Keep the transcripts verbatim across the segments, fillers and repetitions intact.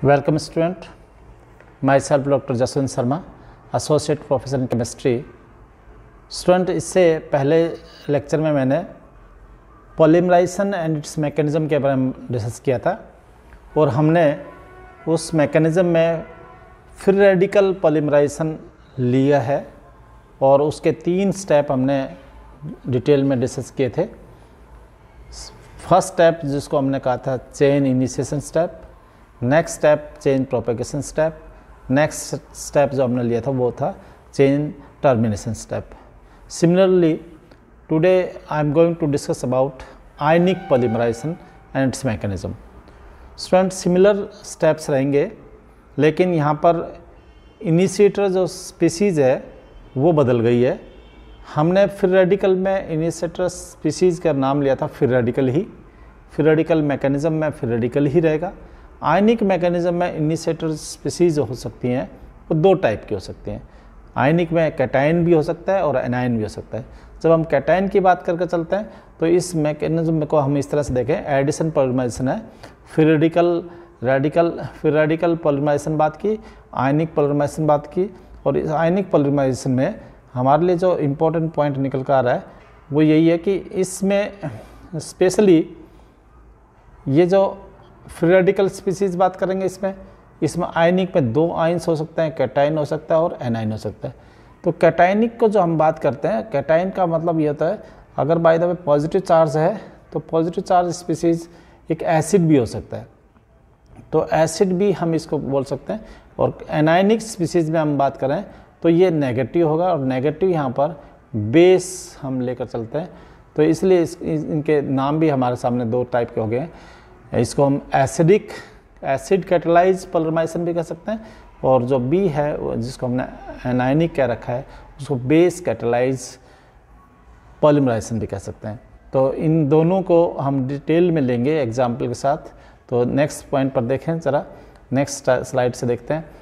Welcome student, myself doctor Jaswant Sharma, associate professor in chemistry. Student, इससे पहले lecture में मैंने पॉलीमराइजेशन एंड इट्स मैकेनिज़्म के बारे में डिस्कस किया था और हमने उस मैकेनिज़्म में फ्री रेडिकल पॉलीमराइजेशन लिया है और उसके तीन स्टेप हमने डिटेल में डिस्कस किए थे। फर्स्ट स्टेप जिसको हमने कहा था chain initiation step, next step chain propagation step, next step जो हमने लिया था वो था chain termination step. Similarly today I am going to discuss about ionic polymerization and its mechanism. Student, similar steps रहेंगे लेकिन यहाँ पर इनिशिएटर जो स्पीसीज़ है वो बदल गई है। हमने फ्री रेडिकल में इनिशिएटर स्पीसीज़ का नाम लिया था फ्री रेडिकल ही, फ्री रेडिकल मैकेनिज्म में फ्री रेडिकल ही रहेगा। आयनिक मैकेनिज्म में इनिशिएटर स्पीसीज हो सकती हैं वो दो टाइप की हो सकती हैं। आयनिक में कैटायन भी हो सकता है और एनायन भी हो सकता है। जब हम कैटायन की बात करके चलते हैं तो इस मैकेनिज्म को हम इस तरह से देखें, एडिशन पॉलीमराइजेशन है, free radical radical free radical polymerization बात की, आयनिक पॉलीमराइजेशन बात की। और इस आयनिक पॉलीमराइजेशन में हमारे लिए जो इम्पोर्टेंट पॉइंट निकल कर आ रहा है वो यही है कि इसमें स्पेशली ये जो फ्री रेडिकल स्पीसीज बात करेंगे, इसमें इसमें आयनिक में दो आयन्स हो सकते हैं, कैटायन हो सकता है और एनायन हो सकता है। तो कैटायनिक को जो हम बात करते हैं, कैटायन का मतलब ये होता है अगर by the way positive charge है तो पॉजिटिव चार्ज स्पीसीज एक एसिड भी हो सकता है, तो एसिड भी हम इसको बोल सकते हैं। और एनायनिक स्पीसीज में हम बात करें तो ये नेगेटिव होगा और नेगेटिव यहाँ पर बेस हम लेकर चलते हैं, तो इसलिए इस, इनके नाम भी हमारे सामने दो टाइप के हो गए हैं। इसको हम एसिडिक एसिड कैटलाइज पॉलीमराइजेशन भी कह सकते हैं और जो बी है जिसको हमने एनायनिक कह रखा है उसको बेस कैटलाइज पॉलीमराइजेशन भी कह सकते हैं। तो इन दोनों को हम डिटेल में लेंगे एग्जाम्पल के साथ। तो नेक्स्ट पॉइंट पर देखें ज़रा, नेक्स्ट स्लाइड से देखते हैं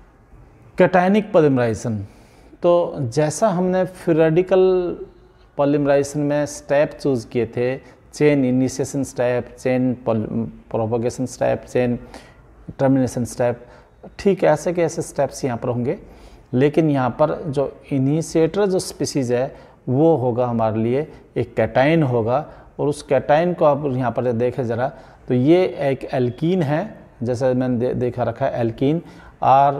कैटायनिक पॉलीमराइजेशन। तो जैसा हमने फ्री रेडिकल पॉलीमराइजेशन में स्टेप चूज़ किए थे, chain initiation step, chain propagation step, chain termination step, ठीक ऐसे के ऐसे स्टेप्स यहाँ पर होंगे। लेकिन यहाँ पर जो इनिशिएटर जो स्पीसीज है वो होगा हमारे लिए एक कैटायन होगा और उस कैटायन को आप यहाँ पर देखें ज़रा, तो ये एक एल्कीन है, जैसे मैंने दे, देखा रखा है एल्कीन। आर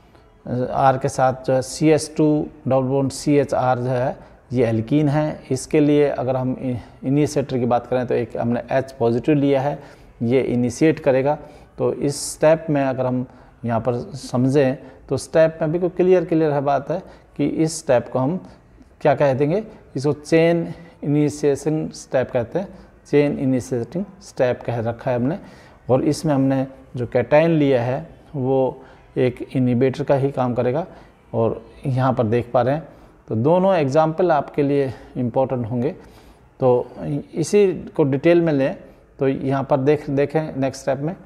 आर के साथ जो है C H two double bond C H R जो है ये एल्कीन है। इसके लिए अगर हम इनिशिएटर की बात करें तो एक हमने H पॉजिटिव लिया है, ये इनिशिएट करेगा। तो इस स्टेप में अगर हम यहाँ पर समझें तो स्टेप में बिल्कुल क्लियर क्लियर है बात है कि इस स्टेप को हम क्या कह देंगे, इसको चेन इनिशिएशन स्टेप कहते हैं, चेन इनिशिएटिंग स्टेप कह रखा है हमने। और इसमें हमने जो कैटायन लिया है वो एक इनिबिटर का ही काम करेगा और यहाँ पर देख पा रहे हैं। तो दोनों एग्जाम्पल आपके लिए इम्पोर्टेंट होंगे, तो इसी को डिटेल में लें। तो यहाँ पर देख देखें नेक्स्ट स्टेप में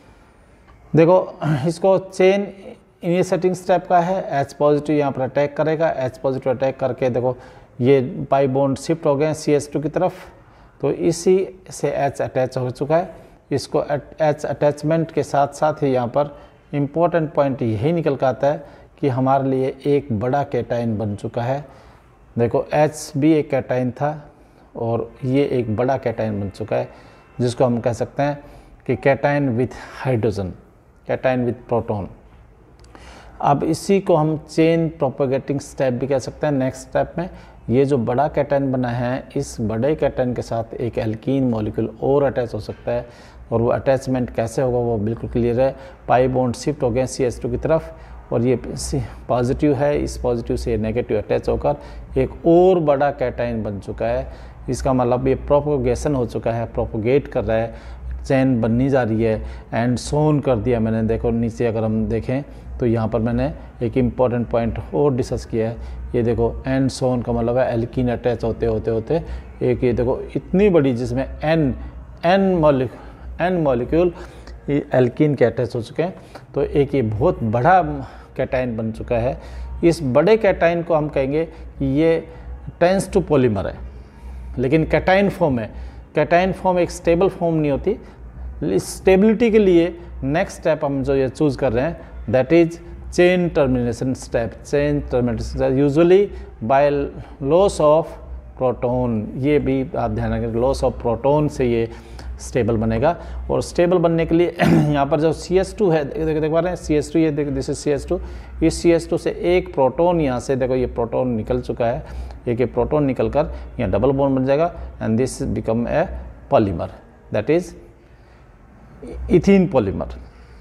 देखो, इसको चेन इनिशिएटिंग स्टेप का है, H पॉजिटिव यहाँ पर अटैक करेगा, H पॉजिटिव अटैक करके देखो ये पाई बॉन्ड शिफ्ट हो गए सी एच टू की तरफ, तो इसी से H अटैच हो चुका है। इसको H अटैचमेंट के साथ साथ ही यहाँ पर इम्पोर्टेंट पॉइंट यही निकल कर आता है कि हमारे लिए एक बड़ा कैटायन बन चुका है। देखो H भी एक कैटायन था और ये एक बड़ा कैटायन बन चुका है, जिसको हम कह सकते हैं कि cation with hydrogen, cation with proton. अब इसी को हम चेन प्रोपेगेटिंग स्टेप भी कह सकते हैं। नेक्स्ट स्टेप में ये जो बड़ा कैटायन बना है, इस बड़े कैटायन के साथ एक एल्कीन मॉलिक्यूल और अटैच हो सकता है और वो अटैचमेंट कैसे होगा वो बिल्कुल क्लियर है। पाई बॉन्ड शिफ्ट हो गए सी एच टू की तरफ और ये पॉजिटिव है, इस पॉजिटिव से नेगेटिव अटैच होकर एक और बड़ा कैटायन बन चुका है। इसका मतलब ये प्रोपोगेशन हो चुका है, प्रोपोगेट कर रहा है, चेन बननी जा रही है। एंड सोन कर दिया मैंने, देखो नीचे अगर हम देखें तो यहाँ पर मैंने एक इम्पॉर्टेंट पॉइंट और डिस्कस किया है। ये देखो एंड सोन का मतलब है एल्कीन अटैच होते होते होते एक ये देखो इतनी बड़ी जिसमें n n molecule n molecule alkene के अटैच हो चुके हैं, तो एक ये बहुत बड़ा कैटायन बन चुका है। इस बड़े कैटायन को हम कहेंगे कि ये टेंस टू पॉलीमर है, लेकिन कैटायन फॉर्म है। कैटायन फॉर्म एक स्टेबल फॉर्म नहीं होती, स्टेबिलिटी के लिए नेक्स्ट स्टेप हम जो ये चूज़ कर रहे हैं that is chain termination step. Chain termination usually by loss of proton, ये भी आप ध्यान रखें, लॉस ऑफ प्रोटॉन से ये स्टेबल बनेगा। और स्टेबल बनने के लिए यहाँ पर जो सी एस टू है, देख देख पा रहे हैं सी एस टू, ये देखो this is C S two, इस सी एस टू से एक प्रोटॉन यहाँ से देखो ये प्रोटॉन निकल चुका है, एक ये प्रोटॉन निकल कर यहाँ डबल बॉन्ड बन जाएगा and this become a polymer that is ethene polymer.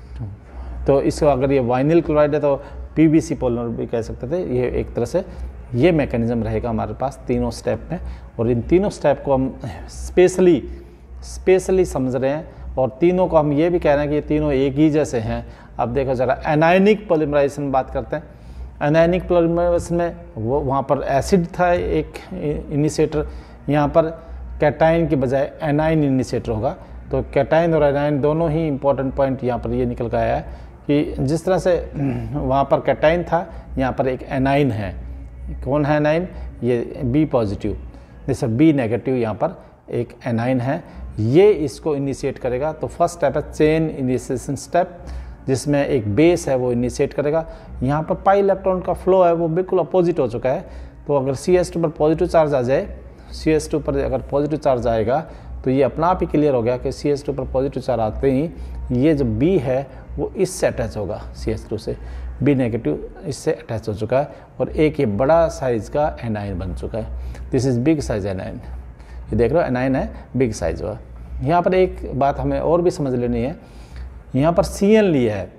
तो इसको अगर ये वाइनिल क्लोराइड है तो पी वी सी पॉलीमर भी कह सकते थे। ये एक तरह से ये मैकेनिज्म रहेगा हमारे पास तीनों स्टेप में, और इन तीनों स्टेप को हम स्पेशली स्पेशली समझ रहे हैं, और तीनों को हम ये भी कह रहे हैं कि ये तीनों एक ही जैसे हैं। अब देखो जरा एनायनिक पॉलीमराइजेशन बात करते हैं। एनायनिक पॉलीमराइजेशन में वो वहाँ पर एसिड था एक इनिशिएटर, यहाँ पर कैटाइन के बजाय एनाइन इनिशिएटर होगा। तो कैटाइन और एनाइन दोनों ही इंपॉर्टेंट पॉइंट यहाँ पर ये निकल कर आया है कि जिस तरह से वहाँ पर कैटाइन था, यहाँ पर एक एनाइन है। कौन है एनाइन? ये बी पॉजिटिव, जैसे बी नेगेटिव यहाँ पर एक एनाइन है, ये इसको इनिशिएट करेगा। तो फर्स्ट स्टेप है चेन इनिशिएशन स्टेप, जिसमें एक बेस है वो इनिशिएट करेगा। यहाँ पर पाई इलेक्ट्रॉन का फ्लो है वो बिल्कुल अपोजिट हो चुका है। तो अगर सी एस टू पर पॉजिटिव चार्ज आ जाए, सी एस टू पर अगर पॉजिटिव चार्ज आएगा तो ये अपना आप ही क्लियर हो गया कि सी एस टू पर पॉजिटिव चार्ज आते ही ये जो बी है वो इससे अटैच होगा, सी एस टू से। बी नेगेटिव इससे अटैच हो चुका है और एक ये बड़ा साइज़ का एनाइन बन चुका है। This is big size anion, ये देख रहे हो एनाइन है बिग साइज हुआ। यहाँ पर एक बात हमें और भी समझ लेनी है, यहाँ पर सी एन लिया है,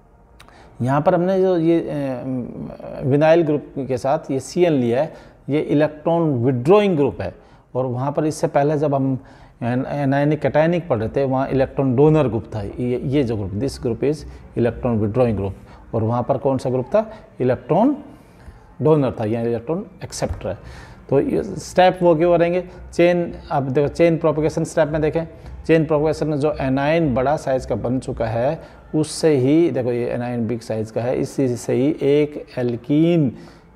यहाँ पर हमने जो ये विनाइल ग्रुप के साथ ये सी एन लिया है, ये इलेक्ट्रॉन विड्रॉइंग ग्रुप है। और वहाँ पर इससे पहले जब हम एनायनिक कैटायनिक पढ़ रहे थे वहाँ इलेक्ट्रॉन डोनर ग्रुप था, ये ये जो group, this group is electron withdrawing group. और वहाँ पर कौन सा ग्रुप था? इलेक्ट्रॉन डोनर था, या इलेक्ट्रॉन एक्सेप्टर है। तो ये स्टेप वो क्यों रहेंगे? चेन, अब देखो चेन प्रोपगेशन स्टेप में देखें, चेन प्रोपगेशन में जो एनाइन बड़ा साइज़ का बन चुका है उससे ही देखो ये एनाइन बिग साइज़ का है, इसी से ही एक एल्कीन,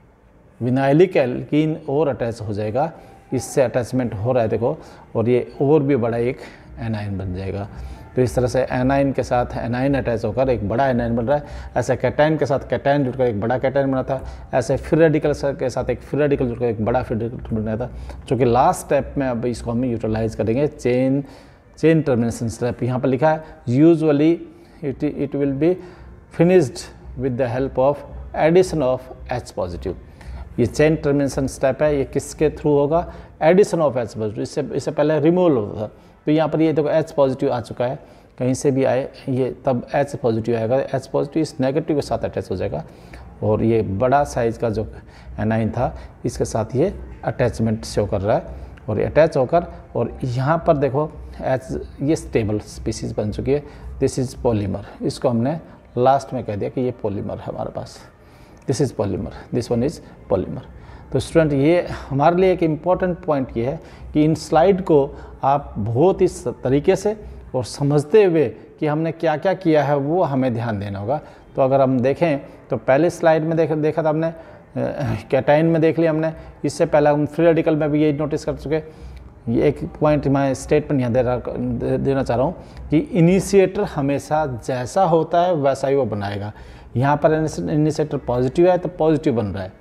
विनाइलिक एल्कीन और अटैच हो जाएगा, इससे अटैचमेंट हो रहा है देखो, और ये और भी बड़ा एक एनाइन बन जाएगा। तो इस तरह से एनाइन के साथ एनाइन अटैच होकर एक बड़ा एनाइन बन रहा है। ऐसे कैटाइन के साथ कैटाइन जुड़कर एक बड़ा कैटाइन बना था, ऐसे फ्री रेडिकल के साथ एक फ्री रेडिकल जुड़कर एक बड़ा फ्री रेडिकल बना था, जो कि लास्ट स्टेप में अब इसको हम यूटिलाइज करेंगे चेन चेन टर्मिनेशन स्टेप। यहाँ पर लिखा है usually it it will be finished with the help of addition of H positive. ये चेन टर्मिनेशन स्टेप है, ये किसके थ्रू होगा? Addition of H positive. इससे इससे पहले रिमूवल होता था, तो यहाँ पर ये देखो एच पॉजिटिव आ चुका है, कहीं से भी आए ये तब एच पॉजिटिव आएगा, एच पॉजिटिव इस नेगेटिव के साथ अटैच हो जाएगा, और ये बड़ा साइज़ का जो एनाइन था इसके साथ ये अटैचमेंट शो कर रहा है, और ये अटैच होकर, और यहाँ पर देखो एच, ये स्टेबल स्पीसीज बन चुकी है, दिस इज़ पॉलीमर। इसको हमने लास्ट में कह दिया कि ये पॉलीमर है हमारे पास, this is polymer, this one is polymer. तो स्टूडेंट ये हमारे लिए एक इम्पॉर्टेंट पॉइंट ये है कि इन स्लाइड को आप बहुत इस तरीके से और समझते हुए कि हमने क्या क्या किया है वो हमें ध्यान देना होगा। तो अगर हम देखें तो पहले स्लाइड में देख देखा था हमने, कैटाइन में देख लिया हमने, इससे पहले हम फ्री रेडिकल में भी यही नोटिस कर चुके। ये एक पॉइंट मैं स्टेटमेंट यहाँ दे रहा दे, देना चाह रहा हूँ कि इनिशिएटर हमेशा जैसा होता है वैसा ही वो बनाएगा। यहाँ पर इनिशिएटर पॉजिटिव है तो पॉजिटिव बन रहा है,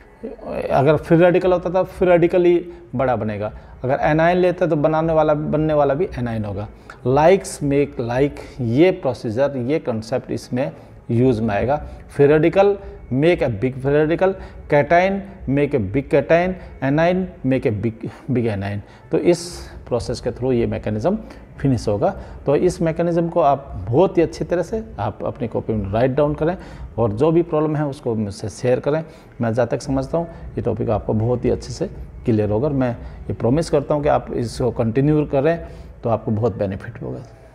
अगर फ्री रेडिकल होता था फ्री रेडिकल ही बड़ा बनेगा, अगर एनाइन लेते तो बनाने वाला बनने वाला भी एनाइन होगा। लाइक्स मेक लाइक, ये प्रोसीजर, ये कंसेप्ट इसमें यूज में आएगा। Free radical make a big free radical, cation make a big cation, anion make a big big anion. तो इस प्रोसेस के थ्रू ये मैकेनिज्म फिनिश होगा। तो इस मैकेनिज्म को आप बहुत ही अच्छी तरह से आप अपनी कॉपी में राइट डाउन करें, और जो भी प्रॉब्लम है उसको मुझसे शेयर करें। मैं जहाँ तक समझता हूँ ये टॉपिक आपको बहुत ही अच्छे से क्लियर होगा। मैं ये प्रॉमिस करता हूँ कि आप इसको कंटिन्यू करें तो आपको बहुत बेनिफिट होगा।